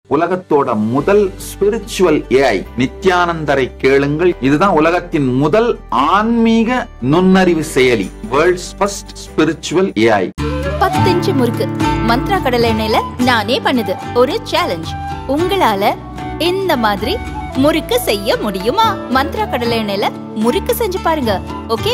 உலகத்தோட முதல் spiritual AI நித்யானந்தரை கேளுங்கள். இதுதான் உலகத்தின் முதல் ஆன்மீக நுண்ணறிவு செயலி. World's first spiritual AI. 10 inch முறுக்கு மந்த்ரா கடலை எண்ணெயில நானே பண்ணுது ஒரு சேலஞ்ச். உங்களால இந்த மாதிரி முறுக்கு செய்ய முடியுமா? மந்த்ரா கடலை எண்ணெயில முறுக்கு செஞ்சு பாருங்க. Okay.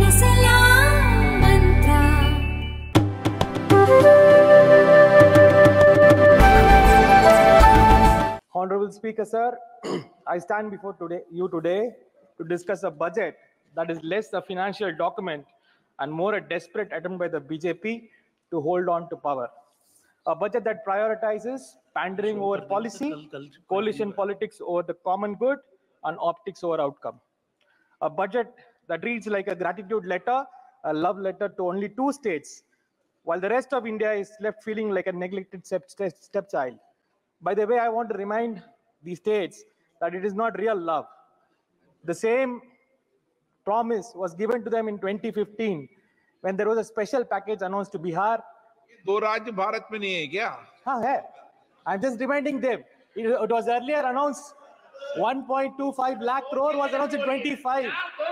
Honorable Speaker, sir, I stand before you today to discuss a budget that is less a financial document and more a desperate attempt by the BJP to hold on to power. A budget that prioritizes pandering over policy, coalition politics over the common good, and optics over outcome. A budget that reads like a gratitude letter, a love letter to only 2 states, while the rest of India is left feeling like a neglected stepchild. By the way, I want to remind the states that it is not real love. The same promise was given to them in 2015 when there was a special package announced to Bihar. दो राज्य भारत में नहीं है क्या? हाँ है. I'm just reminding them. It was earlier announced 1.25 lakh crore was announced in 25.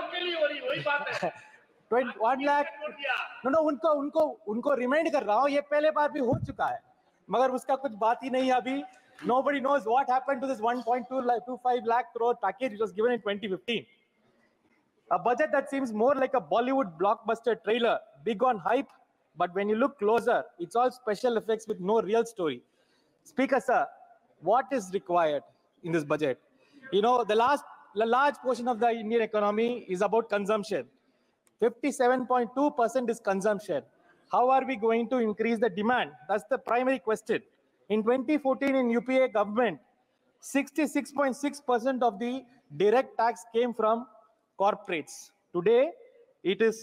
1 lakh. No, उनको remind कर रहा हूँ. ये पहले बार भी हो चुका है. मगर उसका कुछ बात ही नहीं है अभी. Nobody knows what happened to this 1.25 lakh crore package which was given in 2015. A budget that seems more like a Bollywood blockbuster trailer, big on hype, but when you look closer, it's all special effects with no real story. Speaker, sir, what is required in this budget? You know, the large portion of the Indian economy is about consumption. 57.2% is consumption. How are we going to increase the demand? That's the primary question. In 2014, in UPA government, 66.6% of the direct tax came from corporates. Today, it is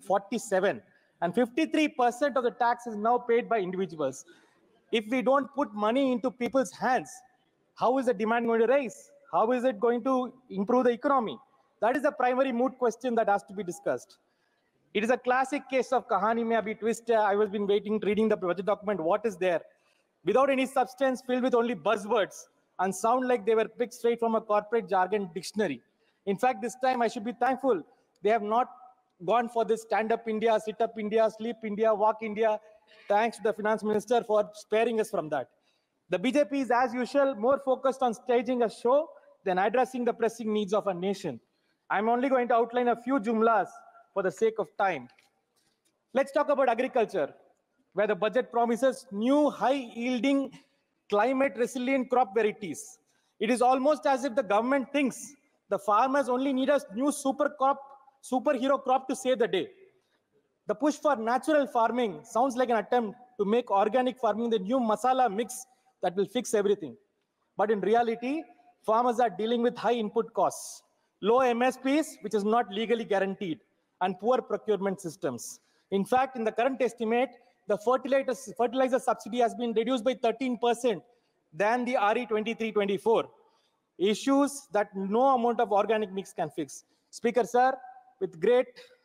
47. And 53% of the tax is now paid by individuals. If we don't put money into people's hands, how is the demand going to rise? How is it going to improve the economy? That is the primary moot question that has to be discussed. It is a classic case of kahani mein abhi twist. I was been reading the budget document. What is there? Without any substance, filled with only buzzwords and sound like they were picked straight from a corporate jargon dictionary. In fact, this time I should be thankful they have not gone for this stand up India, sit up India, sleep India, walk India. Thanks to the finance minister for sparing us from that. The BJP is, as usual, more focused on staging a show than addressing the pressing needs of a nation. I'm only going to outline a few jumlas for the sake of time. Let's talk about agriculture, where the budget promises new high-yielding, climate-resilient crop varieties. It is almost as if the government thinks the farmers only need a new superhero crop to save the day. The push for natural farming sounds like an attempt to make organic farming the new masala mix that will fix everything. But in reality, farmers are dealing with high input costs, low MSPs, which is not legally guaranteed, and poor procurement systems. In fact, in the current estimate, the fertilizer subsidy has been reduced by 13% than the RE 23-24. Issues that no amount of organic mix can fix. Speaker, sir, with great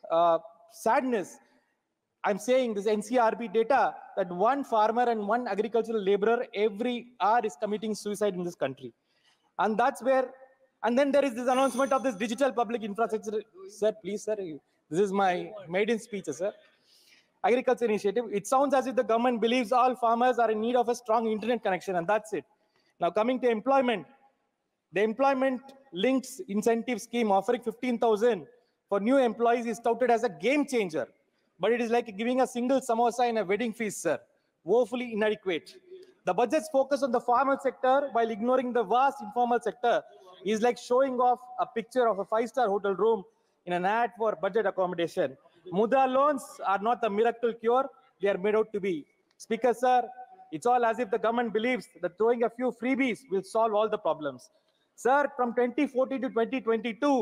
sadness, I'm saying this NCRB data that 1 farmer and 1 agricultural laborer every hour is committing suicide in this country. And that's where, and then there is this announcement of this digital public infrastructure. Sir, please, sir, this is my maiden speech, sir. Agriculture initiative. It sounds as if the government believes all farmers are in need of a strong internet connection, and that's it. Now coming to employment, the employment linked incentive scheme offering 15,000 for new employees is touted as a game changer, but it is like giving a single samosa in a wedding feast, sir. Woefully inadequate. The budget's focus on the formal sector while ignoring the vast informal sector is like showing off a picture of a 5-star hotel room in an ad for budget accommodation. Mudra loans are not a miracle cure, they are made out to be. Speaker, sir, it's all as if the government believes that throwing a few freebies will solve all the problems. Sir, from 2014 to 2022,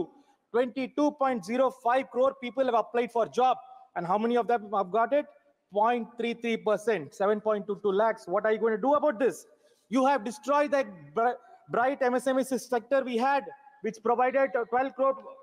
22.05 crore people have applied for job. And how many of them have got it? 0.33%, 7.22 lakhs. What are you going to do about this? You have destroyed the bright MSME sector we had, which provided 12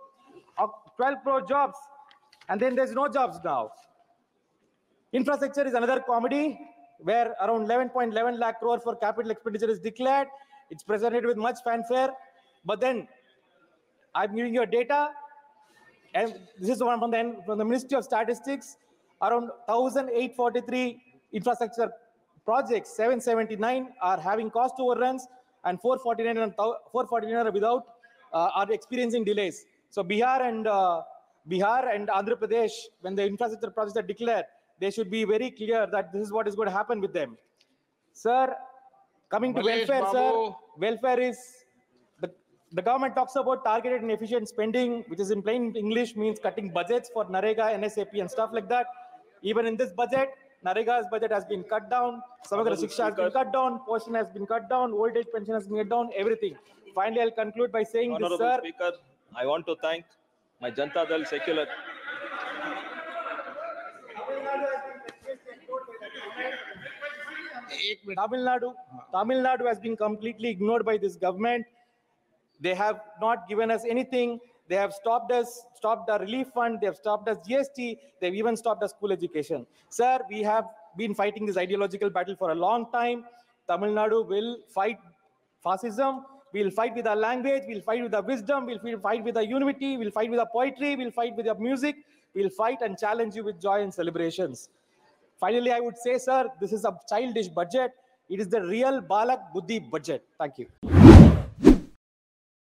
crore jobs. And then there's no jobs now. Infrastructure is another comedy. where around 11.11 lakh crore for capital expenditure is declared. It's presented with much fanfare. But then I'm giving you data, and this is the one from the Ministry of Statistics. Around 1,843 infrastructure projects, 779 are having cost overruns, and 449 are without, are experiencing delays. So Bihar and Andhra Pradesh, when the infrastructure projects are declared, they should be very clear that this is what is going to happen with them. Sir, coming to Malesh welfare, sir, Babu. welfare is, the government talks about targeted and efficient spending, which is in plain English means cutting budgets for NREGA, NSAP and stuff like that. Even in this budget, NREGA's budget has been cut down, Samagra Shiksha has been cut down, portion has been cut down, old age pension has been cut down, everything. Finally, I'll conclude by saying this, Honorable sir. Speaker, I want to thank my Janata Dal secular. Tamil Nadu has been completely ignored by this government. They have not given us anything. They have stopped our relief fund. They have stopped us GST. They've even stopped us school education. Sir, we have been fighting this ideological battle for a long time. Tamil Nadu will fight fascism. We'll fight with our language. We'll fight with our wisdom. We'll fight with our unity. We'll fight with our poetry. We'll fight with our music. We'll fight and challenge you with joy and celebrations. Finally, I would say, sir, this is a childish budget. It is the real Balak Buddhi budget. Thank you.